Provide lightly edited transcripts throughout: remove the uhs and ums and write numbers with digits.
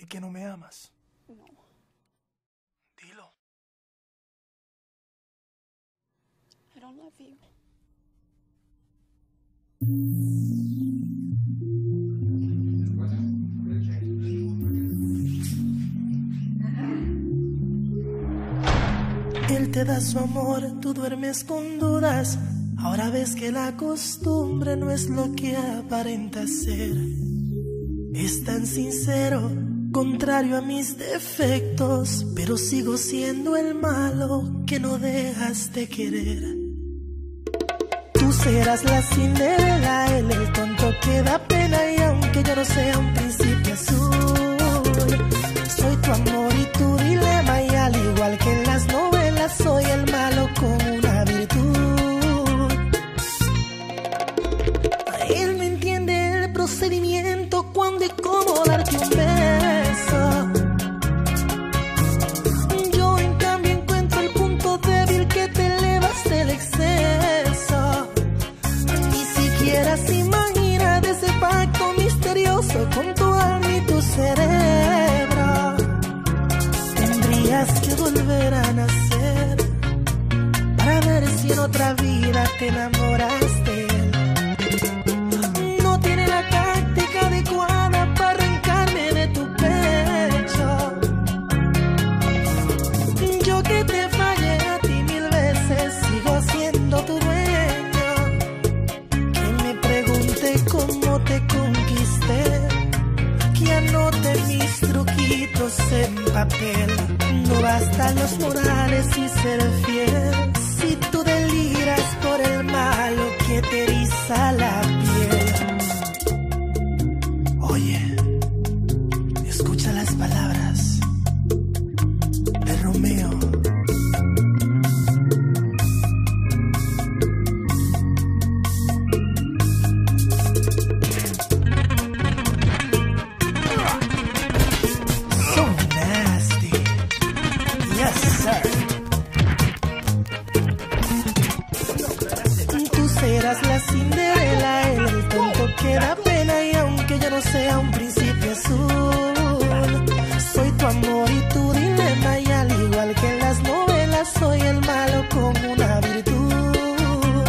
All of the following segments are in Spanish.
Di que no me amas. No. Dilo. I don't love you. Él te da su amor, tú duermes con dudas. Ahora ves que la costumbre no es lo que aparenta ser. Es tan sincero, contrario a mis defectos, pero sigo siendo el malo que no dejas de querer. Tú serás la Cinderela, él el tonto que da pena, y aunque yo no sea un príncipe azul, soy tu amor y tu dilema, y al igual que en las novelas soy el malo con una virtud. Él no entiende el procedimiento, cuándo y cómo darte un beso. Yo en cambio encuentro el punto débil que te elevas del exceso. Ni siquiera se imagina de ese pacto misterioso con tu alma y tu cerebro. Tendrías que volver a nacer para ver si en otra vida te enamoras de él. No tiene la táctica adecuada para arrancarme de tu pecho. Yo que te fallé a ti 1000 veces, sigo siendo tu dueño. Que me pregunte cómo te conquisté, que anote mis truquitos en papel. No bastan los morales y ser fiel, si tú deliras por el malo que te eriza la piel. Oye, escucha las palabras de Romeo. So nasty. Yes, sir. Tú serás la Cinderela, él el tonto que da pena, y aunque yo no sea un príncipe azul, soy tu amor y tu dilema, y al igual que en las novelas soy el malo con una virtud.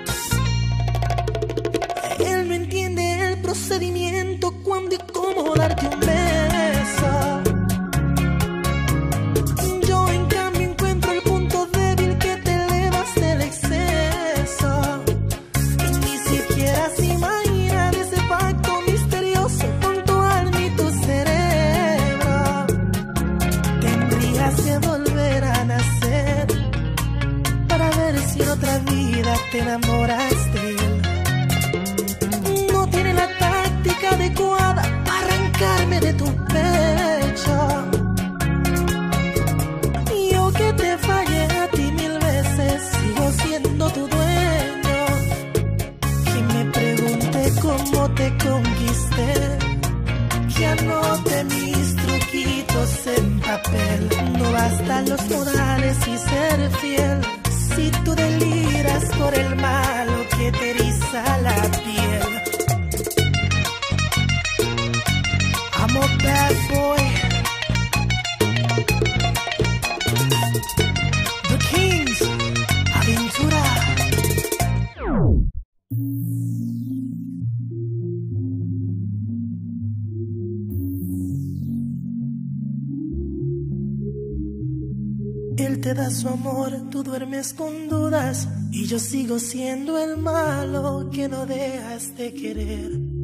Él no entiende el procedimiento, cuándo y cómo darte un beso. Yo en cambio encuentro el punto débil que te elevas del exceso. Y ni siquiera se imagina de ese pacto misterioso con tu alma y tu cerebro. Tendrías que volver a nacer para ver si en otra vida te enamoras de él. No tiene la táctica adecuada para arrancarme de tu pecho. Yo que te fallé a ti 1000 veces, sigo siendo tu dueño. Que me pregunte cómo te conquisté, que anote mis truquitos en papel. No bastan los modales y ser fiel, si tú deliras por el malo que te eriza la piel. I'm a bad boy. The Kings, Aventura. Él te da su amor, tú duermes con dudas, y yo sigo siendo el malo que no dejas de querer.